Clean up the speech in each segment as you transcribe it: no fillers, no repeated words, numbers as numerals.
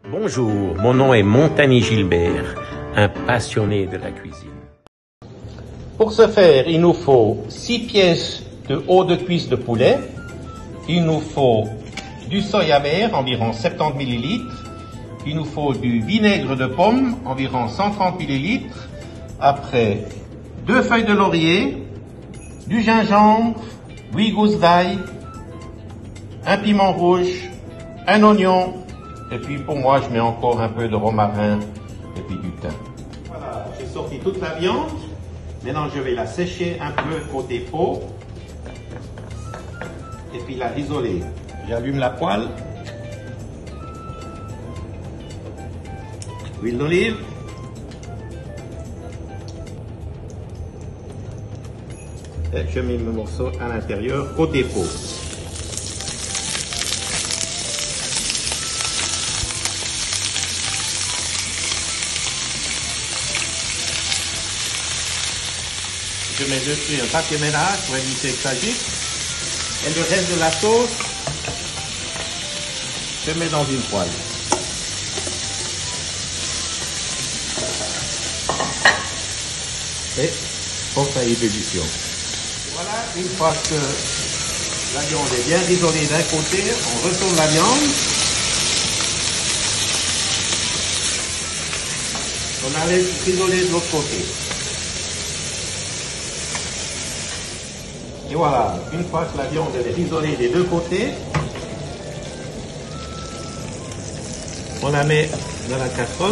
Bonjour, mon nom est Montagny Gilbert, un passionné de la cuisine. Pour ce faire, il nous faut 6 pièces de haut de cuisse de poulet, il nous faut du soya vert, environ 70 ml, il nous faut du vinaigre de pomme, environ 130 ml, après 2 feuilles de laurier, du gingembre, 8 gousses d'ail, un piment rouge, un oignon, et puis pour moi je mets encore un peu de romarin et puis du thym. Voilà, j'ai sorti toute la viande. Maintenant je vais la sécher un peu côté peau et puis la risoler. J'allume la poêle. Huile d'olive. Et je mets mes morceaux à l'intérieur côté peau. Je mets dessus un papier ménage pour éviter que ça gicle. Et le reste de la sauce, je mets dans une poêle. Et porte à ébullition. Voilà, une fois que la viande est bien risolée d'un côté, on retourne la viande. On allait risoler de l'autre côté. Et voilà, une fois que la viande est risolée des deux côtés, on la met dans la casserole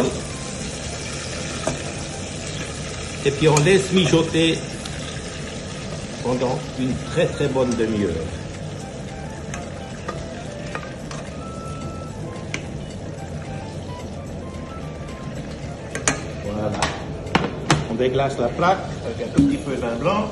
et puis on laisse mijoter pendant une très bonne demi-heure. Voilà. On déglace la plaque avec un tout petit peu de vin blanc.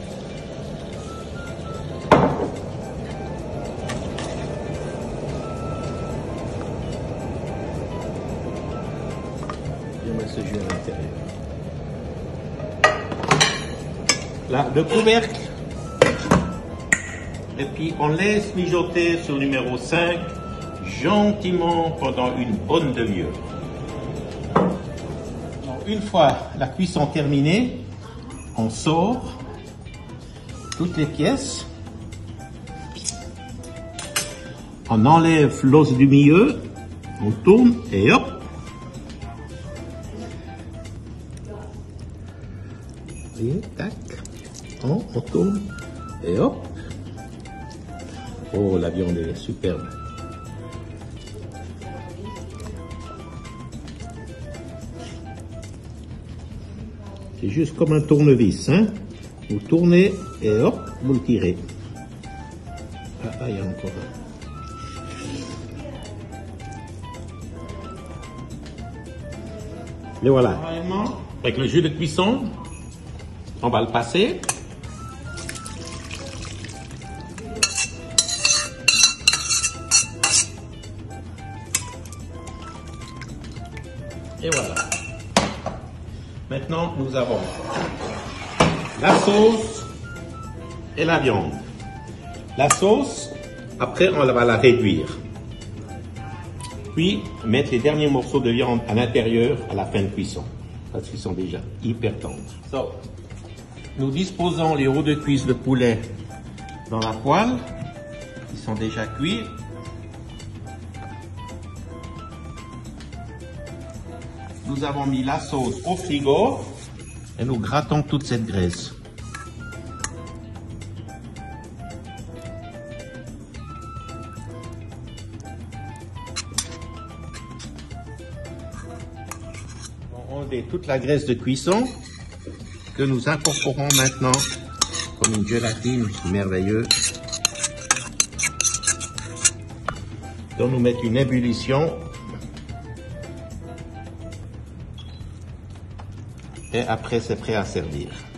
Je mets ce jus à l'intérieur. Là, le couvercle. Et puis on laisse mijoter sur numéro 5 gentiment pendant une bonne demi-heure. Une fois la cuisson terminée, on sort toutes les pièces. On enlève l'os du milieu, on tourne et hop. Et tac, on tourne et hop. Oh, la viande est superbe. C'est juste comme un tournevis, hein. Vous tournez et hop, vous le tirez. Ah, il y a encore un. Et voilà. Avec le jus de cuisson, on va le passer. Et voilà. Maintenant, nous avons la sauce et la viande. La sauce, après, on va la réduire. Puis, mettre les derniers morceaux de viande à l'intérieur à la fin de cuisson. Parce qu'ils sont déjà hyper tendres. So, nous disposons les hauts de cuisse de poulet dans la poêle. Ils sont déjà cuits. Nous avons mis la sauce au frigo et nous grattons toute cette graisse. On enlève toute la graisse de cuisson que nous incorporons maintenant comme une gélatine merveilleuse. Donc nous mettons une ébullition. Et après, c'est prêt à servir.